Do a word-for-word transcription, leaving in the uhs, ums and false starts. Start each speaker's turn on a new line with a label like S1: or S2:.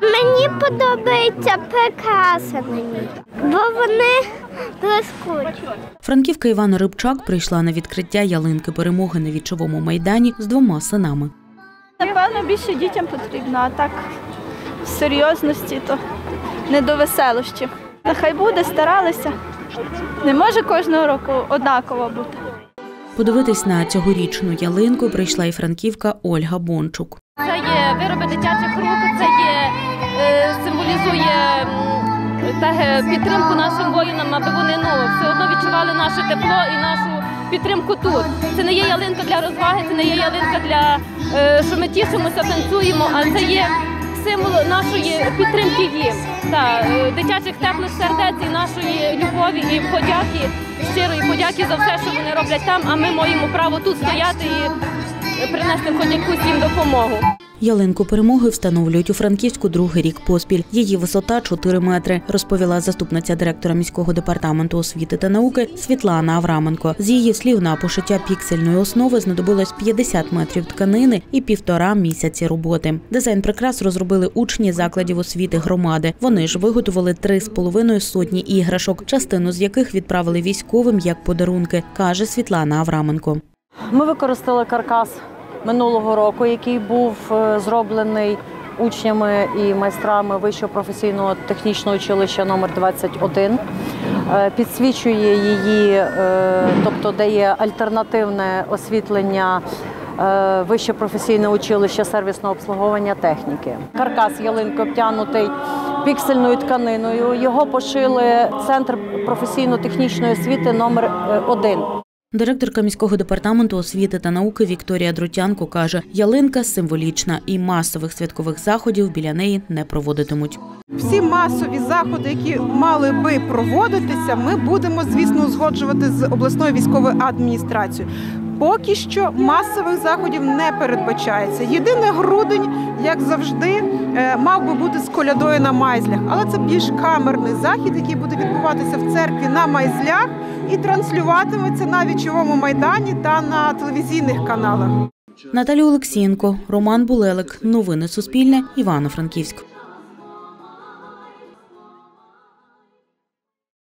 S1: Мені подобаються прикраси на ній, бо вони блискучі.
S2: Франківка Івана Рибчак прийшла на відкриття ялинки перемоги на Вічовому майдані з двома синами.
S3: Напевно, більше дітям потрібно, а так в серйозності то не до веселощів. Нехай буде, старалися. Не може кожного року однаково бути.
S2: Подивитись на цьогорічну ялинку прийшла і франківка Ольга Бончук.
S4: Це є вироби дитячих рук, це є, е, символізує е, підтримку нашим воїнам, аби вони ну, все одно відчували наше тепло і нашу підтримку тут. Це не є ялинка для розваги, це не є ялинка для, е, що ми тішимося, танцюємо, а це є символ нашої підтримки їм, та, дитячих теплих сердець і нашої любові і подяки, щирої подяки за все, що вони роблять там, а ми маємо право тут стояти і принести хоч якусь їм допомогу.
S2: Ялинку перемоги встановлюють у Франківську другий рік поспіль. Її висота – чотири метри, розповіла заступниця директора міського департаменту освіти та науки Світлана Авраменко. З її слів, на пошиття піксельної основи знадобилось п'ятдесят метрів тканини і півтора місяці роботи. Дизайн прикрас розробили учні закладів освіти громади. Вони ж виготовили три з половиною сотні іграшок, частину з яких відправили військовим як подарунки, каже Світлана Авраменко.
S5: Ми використали каркас минулого року, який був зроблений учнями і майстрами Вищого професійного технічного училища номер двадцять один. Підсвічує її, тобто дає альтернативне освітлення Вище професійне училище сервісного обслуговування техніки. Каркас ялинки обтягнутий піксельною тканиною. Його пошили Центр професійно-технічної освіти номер один.
S2: Директорка міського департаменту освіти та науки Вікторія Друтянко каже, ялинка символічна і масових святкових заходів біля неї не проводитимуть.
S6: Всі масові заходи, які мали би проводитися, ми будемо, звісно, узгоджувати з обласною військовою адміністрацією. Поки що масових заходів не передбачається. Єдине, грудень, як завжди, мав би бути з колядою на Майзлях. Але це більш камерний захід, який буде відбуватися в церкві на Майзлях і транслюватиметься на Вічовому майдані та на телевізійних каналах.
S2: Наталія Олексієнко, Роман Булелик. Новини Суспільне. Івано-Франківськ.